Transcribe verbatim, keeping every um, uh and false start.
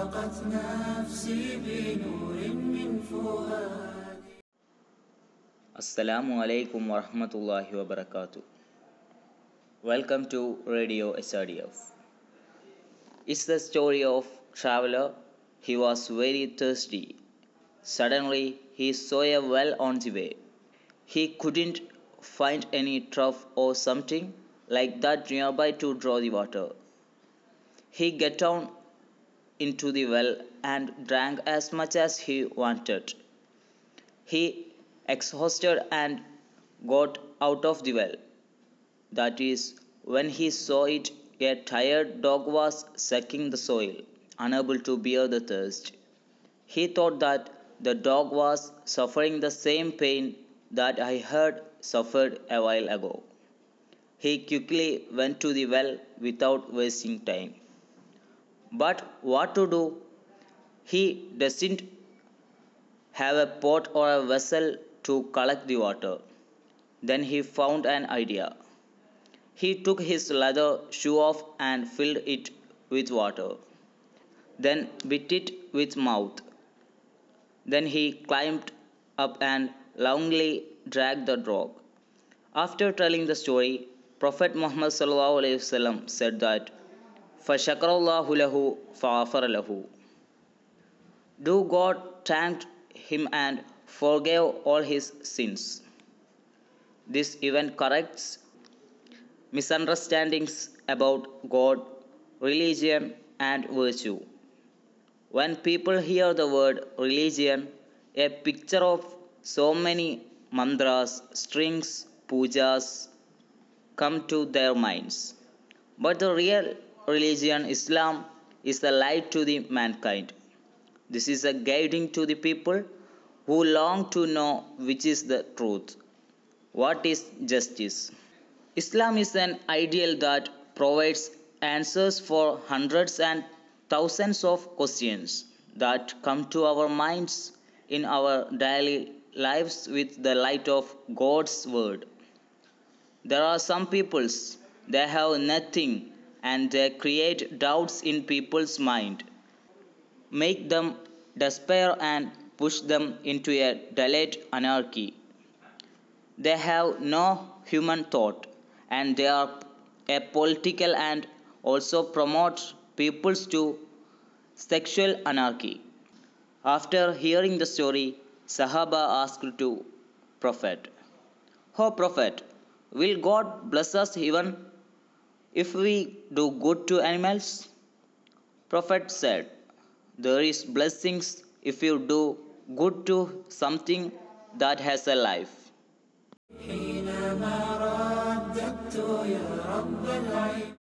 أشرقت نفسي بنور من فؤادي. Assalamu alaikum warahmatullahi wabarakatuh. Welcome to Radio S R D F. It's the story of traveler. He was very thirsty. Suddenly he saw a well on the way. He couldn't find any trough or something like that nearby to draw the water. He got down into the well and drank as much as he wanted. He exhausted and got out of the well. That is when he saw it. A tired dog was sucking the soil, unable to bear the thirst. He thought that the dog was suffering the same pain that I had suffered a while ago. He quickly went to the well without wasting time. But what to do? He doesn't have a pot or a vessel to collect the water. Then he found an idea. He took his leather shoe off and filled it with water. Then bit it with mouth. Then he climbed up and lovingly dragged the dog. After telling the story, Prophet Muhammad sallallahu alaihi wasallam said that فَشَكَرَ اللَّهُ لَهُ فَغَفَرَ لَهُ. Do God thanked him and forgave all his sins. This event corrects misunderstandings about God, religion, and virtue. When people hear the word religion, a picture of so many mantras, strings, poojas come to their minds. But the real religion, Islam, is the light to the mankind. This is a guiding to the people who long to know which is the truth, what is justice. Islam is an ideal that provides answers for hundreds and thousands of questions that come to our minds in our daily lives with the light of God's word. There are some peoples, they have nothing and they create doubts in people's mind, make them despair and push them into a delayed anarchy. They have no human thought and they are a political and also promote peoples to sexual anarchy. After hearing the story, Sahaba asked to Prophet, "Oh Prophet, will God bless us even if we do good to animals?" Prophet said, "There is blessings if you do good to something that has a life." حين